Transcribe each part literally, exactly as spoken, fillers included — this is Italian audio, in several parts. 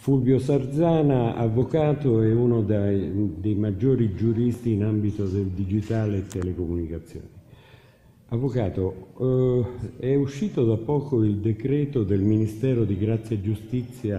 Fulvio Sarzana, avvocato e uno dei, dei maggiori giuristi in ambito del digitale e telecomunicazioni. Avvocato, eh, è uscito da poco il decreto del Ministero di Grazia e Giustizia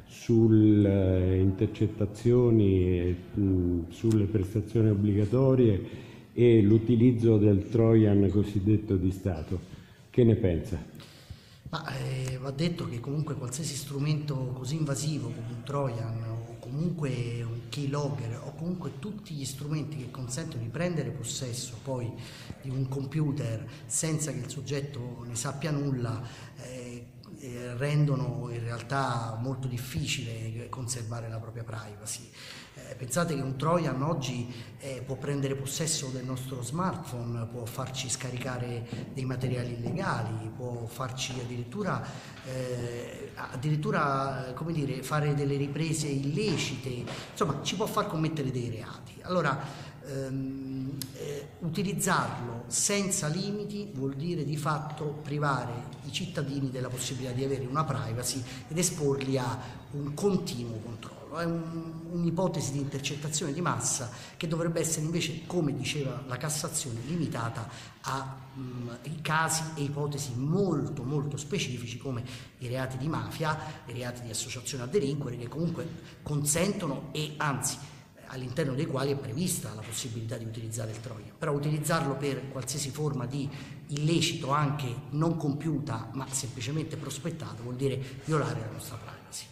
sulle intercettazioni, e, mh, sulle prestazioni obbligatorie e l'utilizzo del Trojan cosiddetto di Stato. Che ne pensa? Ma eh, va detto che comunque qualsiasi strumento così invasivo come un Trojan o comunque un keylogger o comunque tutti gli strumenti che consentono di prendere possesso poi di un computer senza che il soggetto ne sappia nulla eh, eh, rendono in realtà molto difficile conservare la propria privacy. Eh, pensate che un Trojan oggi eh, può prendere possesso del nostro smartphone, può farci scaricare dei materiali illegali, può farci addirittura, eh, addirittura come dire, fare delle riprese illecite, insomma ci può far commettere dei reati. Allora ehm, eh, utilizzarlo senza limiti vuol dire di fatto privare i cittadini della possibilità di avere una privacy ed esporli a un continuo controllo. È un'ipotesi di intercettazione di massa che dovrebbe essere invece, come diceva la Cassazione, limitata a um, casi e ipotesi molto molto specifici come i reati di mafia, i reati di associazione a delinquere, che comunque consentono e anzi all'interno dei quali è prevista la possibilità di utilizzare il Trojan. Però utilizzarlo per qualsiasi forma di illecito, anche non compiuta ma semplicemente prospettato, vuol dire violare la nostra privacy.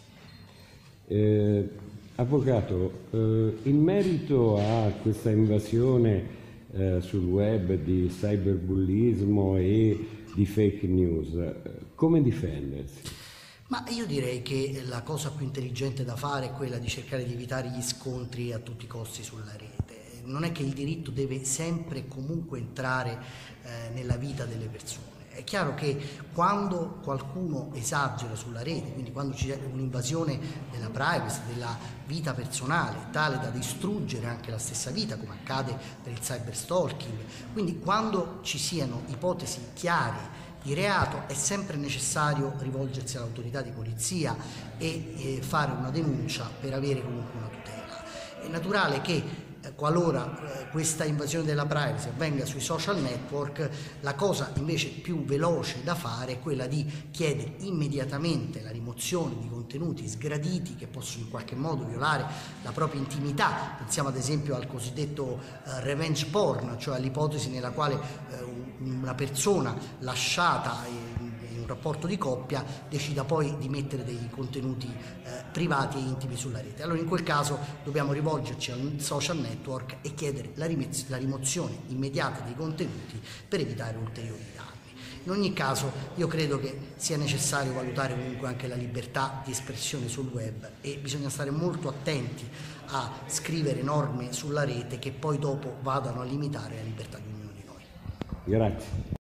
Eh, avvocato, eh, in merito a questa invasione eh, sul web di cyberbullismo e di fake news, eh, come difendersi? Ma io direi che la cosa più intelligente da fare è quella di cercare di evitare gli scontri a tutti i costi sulla rete. Non è che il diritto deve sempre e comunque entrare eh, nella vita delle persone. È chiaro che quando qualcuno esagera sulla rete, quindi quando c'è un'invasione della privacy, della vita personale, tale da distruggere anche la stessa vita, come accade per il cyberstalking, quindi quando ci siano ipotesi chiare di reato è sempre necessario rivolgersi all'autorità di polizia e eh, fare una denuncia per avere comunque una tutela. È naturale che eh, qualora eh, questa invasione della privacy avvenga sui social network, la cosa invece più veloce da fare è quella di chiedere immediatamente la rimozione di contenuti sgraditi che possono in qualche modo violare la propria intimità. Pensiamo ad esempio al cosiddetto eh, revenge porn, cioè all'ipotesi nella quale eh, una persona lasciata in, in un rapporto di coppia decida poi di mettere dei contenuti eh, privati e intimi sulla rete. Allora in quel caso dobbiamo rivolgerci al social network e chiedere la, la rimozione immediata dei contenuti per evitare ulteriori danni. In ogni caso io credo che sia necessario valutare comunque anche la libertà di espressione sul web e bisogna stare molto attenti a scrivere norme sulla rete che poi dopo vadano a limitare la libertà di ognuno di noi. Grazie.